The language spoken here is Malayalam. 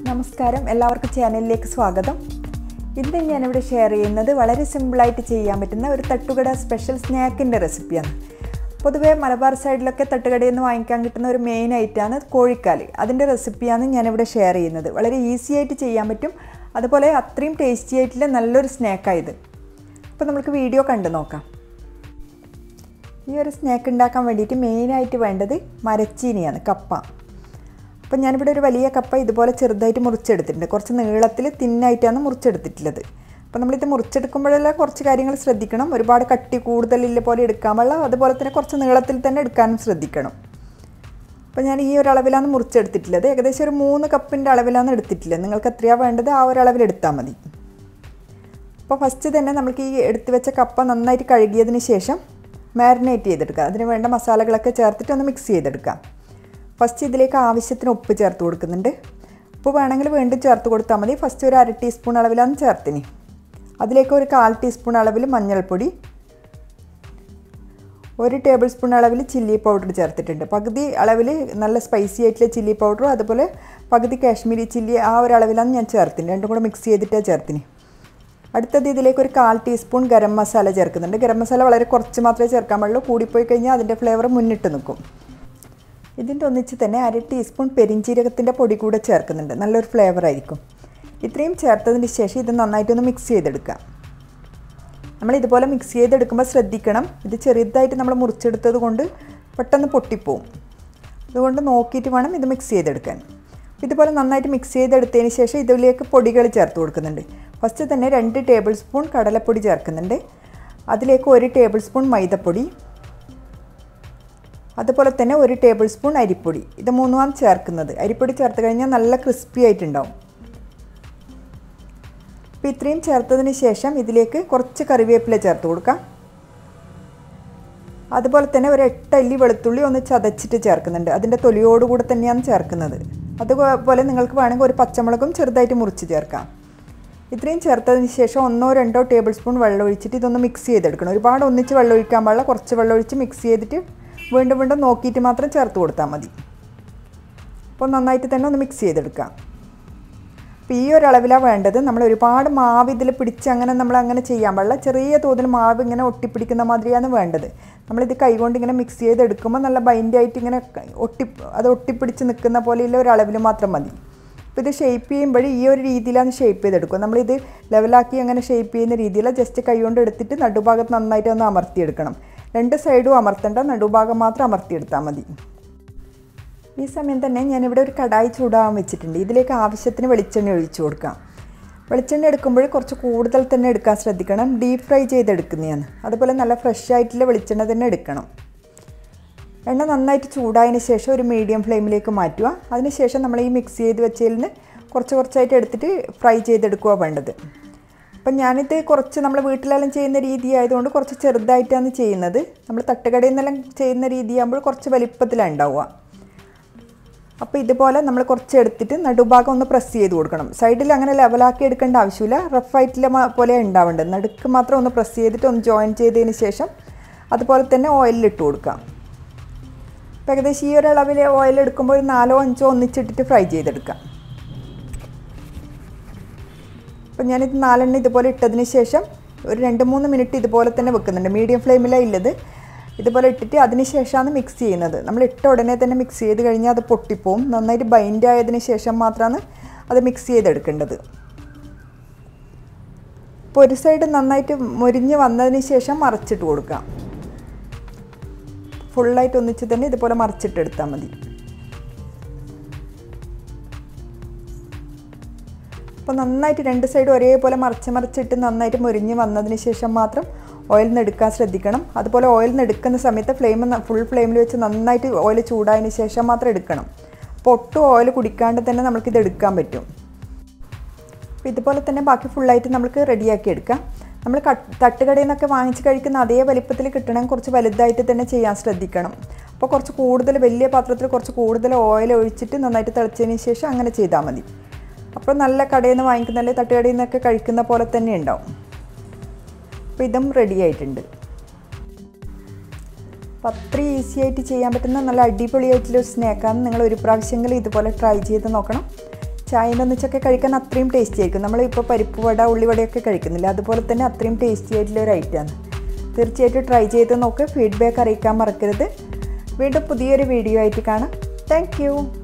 നമസ്കാരം, എല്ലാവർക്കും ചാനലിലേക്ക് സ്വാഗതം. ഇന്ന് ഞാനിവിടെ ഷെയർ ചെയ്യുന്നത് വളരെ സിമ്പിളായിട്ട് ചെയ്യാൻ പറ്റുന്ന ഒരു തട്ടുകട സ്പെഷ്യൽ സ്നാക്കിൻ്റെ റെസിപ്പിയാണ്. പൊതുവേ മലബാർ സൈഡിലൊക്കെ തട്ടുകടയിൽ നിന്ന് വാങ്ങിക്കാൻ കിട്ടുന്ന ഒരു മെയിൻ ഐറ്റമാണ് കോഴിക്കാല്. അതിൻ്റെ റെസിപ്പിയാണ് ഞാനിവിടെ ഷെയർ ചെയ്യുന്നത്. വളരെ ഈസി ആയിട്ട് ചെയ്യാൻ പറ്റും, അതുപോലെ അത്രയും ടേസ്റ്റി ആയിട്ടുള്ള നല്ലൊരു സ്നാക്കായത്. അപ്പോൾ നമുക്ക് വീഡിയോ കണ്ടു നോക്കാം. ഈ ഒരു സ്നാക്ക് ഉണ്ടാക്കാൻ വേണ്ടിയിട്ട് മെയിനായിട്ട് വേണ്ടത് മരച്ചീനിയാണ്, കപ്പ. അപ്പം ഞാനിവിടെ ഒരു വലിയ കപ്പ ഇതുപോലെ ചെറുതായിട്ട് മുറിച്ചെടുത്തിട്ടുണ്ട്. കുറച്ച് നീളത്തിൽ തിന്നായിട്ടാണ് മുറിച്ചെടുത്തിട്ടുള്ളത്. അപ്പോൾ നമ്മളിത് മുറിച്ചെടുക്കുമ്പോഴെല്ലാം കുറച്ച് കാര്യങ്ങൾ ശ്രദ്ധിക്കണം. ഒരുപാട് കട്ടി കൂടുതലില്ല പോലെ എടുക്കാൻ പാടില്ല, അതുപോലെ തന്നെ കുറച്ച് നീളത്തിൽ തന്നെ എടുക്കാനും ശ്രദ്ധിക്കണം. അപ്പോൾ ഞാൻ ഈ ഒരു അളവിലാണ് മുറിച്ചെടുത്തിട്ടുള്ളത്. ഏകദേശം ഒരു 3 കപ്പിൻ്റെ അളവിലാണ് എടുത്തിട്ടുള്ളത്. നിങ്ങൾക്ക് എത്രയാണ് വേണ്ടത് ആ ഒരു അളവിൽ എടുത്താൽ മതി. അപ്പോൾ ഫസ്റ്റ് തന്നെ നമുക്ക് ഈ എടുത്ത് വെച്ച കപ്പ നന്നായിട്ട് കഴുകിയതിന് ശേഷം മാരിനേറ്റ് ചെയ്തെടുക്കുക. അതിന് വേണ്ട മസാലകളൊക്കെ ചേർത്തിട്ട് ഒന്ന് മിക്സ് ചെയ്തെടുക്കാം. ഫസ്റ്റ് ഇതിലേക്ക് ആവശ്യത്തിന് ഉപ്പ് ചേർത്ത് കൊടുക്കുന്നുണ്ട്. ഉപ്പ് വേണമെങ്കിൽ വീണ്ടും ചേർത്ത് കൊടുത്താൽ മതി. ഫസ്റ്റ് ഒരു 1/2 ടീസ്പൂൺ അളവിലാണ് ചേർത്തിന്. അതിലേക്ക് ഒരു 1/4 ടീസ്പൂൺ അളവിൽ മഞ്ഞൾപ്പൊടി, 1 ടേബിൾ സ്പൂൺ അളവിൽ ചില്ലി പൗഡർ ചേർത്തിട്ടുണ്ട്. പകുതി അളവിൽ നല്ല സ്പൈസി ആയിട്ടുള്ള ചില്ലി പൗഡറും അതുപോലെ പകുതി കാശ്മീരി ചില്ലി ആ ഒരു അളവിലാണ് ഞാൻ ചേർത്തിന്. രണ്ടും കൂടെ മിക്സ് ചെയ്തിട്ടാണ് ചേർത്തിന്. അടുത്തത് ഇതിലേക്ക് ഒരു 1/4 ടീസ്പൂൺ ഗരം മസാല ചേർക്കുന്നുണ്ട്. ഗരം മസാല വളരെ കുറച്ച് മാത്രമേ ചേർക്കാൻ പാടുള്ളൂ. കൂടിപ്പോയി കഴിഞ്ഞാൽ അതിൻ്റെ ഫ്ലേവർ മുന്നിട്ട് നിൽക്കും. ഇതിൻ്റെ ഒന്നിച്ച് തന്നെ 1/2 ടീസ്പൂൺ പെരിഞ്ചീരകത്തിൻ്റെ പൊടി കൂടെ ചേർക്കുന്നുണ്ട്. നല്ലൊരു ഫ്ലേവർ ആയിരിക്കും. ഇത്രയും ചേർത്തതിന് ശേഷം ഇത് നന്നായിട്ടൊന്ന് മിക്സ് ചെയ്തെടുക്കാം. നമ്മൾ ഇതുപോലെ മിക്സ് ചെയ്തെടുക്കുമ്പോൾ ശ്രദ്ധിക്കണം, ഇത് ചെറുതായിട്ട് നമ്മൾ മുറിച്ചെടുത്തത് കൊണ്ട് പെട്ടെന്ന് പൊട്ടിപ്പോവും. അതുകൊണ്ട് നോക്കിയിട്ട് വേണം ഇത് മിക്സ് ചെയ്തെടുക്കാൻ. ഇതുപോലെ നന്നായിട്ട് മിക്സ് ചെയ്തെടുത്തതിന് ശേഷം ഇതിലേക്ക് പൊടികൾ ചേർത്ത് കൊടുക്കുന്നുണ്ട്. ഫസ്റ്റ് തന്നെ 2 ടേബിൾ സ്പൂൺ കടലപ്പൊടി ചേർക്കുന്നുണ്ട്. അതിലേക്ക് 1 ടേബിൾ സ്പൂൺ മൈദപ്പൊടി, അതുപോലെ തന്നെ 1 ടേബിൾ സ്പൂൺ അരിപ്പൊടി. ഇത് മൂന്നുമാണ് ചേർക്കുന്നത്. അരിപ്പൊടി ചേർത്ത് കഴിഞ്ഞാൽ നല്ല ക്രിസ്പി ആയിട്ടുണ്ടാവും. അപ്പോൾ ഇത്രയും ചേർത്തതിന് ശേഷം ഇതിലേക്ക് കുറച്ച് കറിവേപ്പില ചേർത്ത് കൊടുക്കാം. അതുപോലെ തന്നെ ഒരു 8 അല്ലി വെളുത്തുള്ളി ഒന്ന് ചതച്ചിട്ട് ചേർക്കുന്നുണ്ട്. അതിൻ്റെ തൊലിയോടുകൂടെ തന്നെയാണ് ചേർക്കുന്നത്. അതുപോലെ നിങ്ങൾക്ക് വേണമെങ്കിൽ ഒരു പച്ചമുളകും ചെറുതായിട്ട് മുറിച്ച് ചേർക്കാം. ഇത്രയും ചേർത്തതിന് ശേഷം 1-2 ടേബിൾ സ്പൂൺ വെള്ളം ഒഴിച്ചിട്ട് ഇതൊന്ന് മിക്സ് ചെയ്തെടുക്കണം. ഒരുപാട് ഒന്നിച്ച് വെള്ളം ഒഴിക്കാൻ പാടില്ല. കുറച്ച് വെള്ളം ഒഴിച്ച് മിക്സ് ചെയ്തിട്ട് വീണ്ടും നോക്കിയിട്ട് മാത്രം ചേർത്ത് കൊടുത്താൽ മതി. അപ്പോൾ നന്നായിട്ട് തന്നെ ഒന്ന് മിക്സ് ചെയ്തെടുക്കാം. അപ്പോൾ ഈ ഒരു അളവിലാണ് വേണ്ടത്. നമ്മൾ ഒരുപാട് മാവ് ഇതിൽ പിടിച്ച് അങ്ങനെ ചെയ്യാൻ പാടില്ല. ചെറിയ തോതിൽ മാവ് ഇങ്ങനെ ഒട്ടിപ്പിടിക്കുന്ന മാതിരിയാണ് വേണ്ടത്. നമ്മളിത് കൈകൊണ്ട് ഇങ്ങനെ മിക്സ് ചെയ്തെടുക്കുമ്പോൾ നല്ല ബൈൻഡായിട്ട് ഇങ്ങനെ ഒട്ടിപ്പിടിച്ച് നിൽക്കുന്ന പോലെയുള്ള ഒരു അളവിൽ മാത്രം മതി. അപ്പോൾ ഇത് ഷേപ്പ് ചെയ്യുമ്പോൾ ഈ ഒരു രീതിയിലാണ് ഷേപ്പ് ചെയ്തെടുക്കുക. നമ്മളിത് ലെവലാക്കി അങ്ങനെ ഷേപ്പ് ചെയ്യുന്ന രീതിയിൽ ജസ്റ്റ് കൈ കൊണ്ട് എടുത്തിട്ട് നടുഭാഗത്ത് നന്നായിട്ട് ഒന്ന് അമർത്തിയെടുക്കണം. 2 സൈഡും അമർത്തേണ്ട, നടുഭാഗം മാത്രം അമർത്തിയെടുത്താൽ മതി. ഈ സമയം തന്നെ ഞാനിവിടെ ഒരു കടായി ചൂടാകാൻ വെച്ചിട്ടുണ്ട്. ഇതിലേക്ക് ആവശ്യത്തിന് വെളിച്ചെണ്ണ ഒഴിച്ചു കൊടുക്കാം. വെളിച്ചെണ്ണ എടുക്കുമ്പോൾ കുറച്ച് കൂടുതൽ തന്നെ എടുക്കാൻ ശ്രദ്ധിക്കണം. ഡീപ്പ് ഫ്രൈ ചെയ്തെടുക്കുന്നതാണ്. അതുപോലെ നല്ല ഫ്രഷ് ആയിട്ടുള്ള വെളിച്ചെണ്ണ തന്നെ എടുക്കണം. എണ്ണ നന്നായിട്ട് ചൂടായതിന് ശേഷം ഒരു മീഡിയം ഫ്ലെയിമിലേക്ക് മാറ്റുക. അതിനുശേഷം നമ്മൾ ഈ മിക്സ് ചെയ്ത് വെച്ചതിൽ നിന്ന് കുറച്ചായിട്ട് എടുത്തിട്ട് ഫ്രൈ ചെയ്തെടുക്കുക വേണ്ടത്. അപ്പം ഞാനിത് കുറച്ച് നമ്മൾ വീട്ടിലെല്ലാം ചെയ്യുന്ന രീതി ആയതുകൊണ്ട് കുറച്ച് ചെറുതായിട്ടാണ് ചെയ്യുന്നത്. നമ്മൾ തട്ടുകടയിൽ നിന്നെല്ലാം ചെയ്യുന്ന രീതിയാകുമ്പോൾ കുറച്ച് വലിപ്പത്തിലാണ് ഉണ്ടാവുക. അപ്പോൾ ഇതുപോലെ നമ്മൾ കുറച്ച് എടുത്തിട്ട് നടുഭാഗം ഒന്ന് പ്രസ് ചെയ്ത് കൊടുക്കണം. സൈഡിൽ അങ്ങനെ ലെവലാക്കി എടുക്കേണ്ട ആവശ്യമില്ല. റഫായിട്ടുള്ള പോലെ ഉണ്ടാവേണ്ടത്. നടുക്ക് മാത്രം ഒന്ന് പ്രസ് ചെയ്തിട്ട് ഒന്ന് ജോയിൻ ചെയ്തതിന് ശേഷം അതുപോലെ തന്നെ ഓയിലിട്ട് കൊടുക്കാം. അപ്പോൾ ഏകദേശം ഈ ഒരു അളവിൽ ഓയിൽ എടുക്കുമ്പോൾ ഒരു 4-5 ഒന്നിച്ചിട്ടിട്ട് ഫ്രൈ ചെയ്തെടുക്കാം. അപ്പോൾ ഞാനിത് 4 എണ്ണ ഇതുപോലെ ഇട്ടതിന് ശേഷം ഒരു 2-3 മിനിറ്റ് ഇതുപോലെ തന്നെ വെക്കുന്നുണ്ട്. മീഡിയം ഫ്ലെയിമിലാണ് ഉള്ളത്. ഇതുപോലെ ഇട്ടിട്ട് അതിന് ശേഷമാണ് മിക്സ് ചെയ്യുന്നത്. നമ്മൾ ഇട്ട ഉടനെ തന്നെ മിക്സ് ചെയ്ത് കഴിഞ്ഞാൽ അത് പൊട്ടിപ്പോവും. നന്നായിട്ട് ബൈൻഡ് ആയതിന് ശേഷം മാത്രമാണ് അത് മിക്സ് ചെയ്തെടുക്കേണ്ടത്. ഇപ്പോൾ ഒരു സൈഡ് നന്നായിട്ട് മുരിഞ്ഞ് വന്നതിന് ശേഷം മറിച്ചിട്ട് കൊടുക്കാം. ഫുള്ളായിട്ട് ഒന്നിച്ച് തന്നെ ഇതുപോലെ മറിച്ചിട്ടെടുത്താൽ മതി. അപ്പോൾ നന്നായിട്ട് 2 സൈഡും ഒരേപോലെ മറിച്ചിട്ട് നന്നായിട്ട് മുരിഞ്ഞ് വന്നതിന് ശേഷം മാത്രം ഓയിൽ നിന്ന് എടുക്കാൻ ശ്രദ്ധിക്കണം. അതുപോലെ ഓയിൽ നിന്ന് എടുക്കുന്ന സമയത്ത് ഫുൾ ഫ്ലെയിമിൽ വെച്ച് നന്നായിട്ട് ഓയിൽ ചൂടായതിന് ശേഷം മാത്രം എടുക്കണം. അപ്പോൾ ഒട്ടും ഓയിൽ കുടിക്കാണ്ട് തന്നെ നമുക്കിത് എടുക്കാൻ പറ്റും. അപ്പോൾ ഇതുപോലെ തന്നെ ബാക്കി ഫുള്ളായിട്ട് നമുക്ക് റെഡിയാക്കി എടുക്കാം. നമ്മൾ തട്ടുകടയിൽ നിന്നൊക്കെ വാങ്ങിച്ച് കഴിക്കുന്ന അതേ വലിപ്പത്തിൽ കിട്ടണമെങ്കിൽ കുറച്ച് വലുതായിട്ട് തന്നെ ചെയ്യാൻ ശ്രദ്ധിക്കണം. അപ്പോൾ കുറച്ച് കൂടുതൽ വലിയ പാത്രത്തിൽ കുറച്ച് കൂടുതൽ ഓയിൽ ഒഴിച്ചിട്ട് നന്നായിട്ട് തിളച്ചതിന് ശേഷം അങ്ങനെ ചെയ്താൽ മതി. അപ്പോൾ നല്ല കടയിൽ നിന്ന് വാങ്ങിക്കുന്ന തട്ടുകടയിൽ നിന്നൊക്കെ കഴിക്കുന്ന പോലെ തന്നെ ഉണ്ടാവും. അപ്പോൾ ഇതും റെഡി ആയിട്ടുണ്ട്. അപ്പോൾ അത്രയും ഈസി ആയിട്ട് ചെയ്യാൻ പറ്റുന്ന നല്ല അടിപൊളിയായിട്ടുള്ളൊരു സ്നാക്കാണ്. നിങ്ങൾ ഒരു പ്രാവശ്യമെങ്കിലും ഇതുപോലെ ട്രൈ ചെയ്ത് നോക്കണം. ചായൻ്റെ ഒന്നിച്ചൊക്കെ കഴിക്കാൻ അത്രയും ടേസ്റ്റി ആയിരിക്കും. നമ്മളിപ്പോൾ പരിപ്പ് വട ഉള്ളിവടയൊക്കെ കഴിക്കുന്നില്ല, അതുപോലെ തന്നെ അത്രയും ടേസ്റ്റി ആയിട്ടുള്ള ഒരു ഐറ്റമാണ്. തീർച്ചയായിട്ടും ട്രൈ ചെയ്ത് നോക്ക്. ഫീഡ്ബാക്ക് അറിയിക്കാൻ മറക്കരുത്. വീണ്ടും പുതിയൊരു വീഡിയോ ആയിട്ട് കാണാം. Thank U.